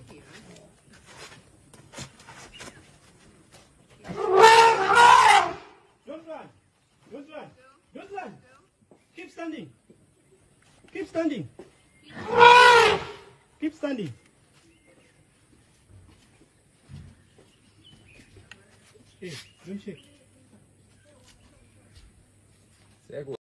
Don't run. Don't run. Don't run. Keep standing. Keep standing. Keep standing. Hey, don't shake. Sehr gut.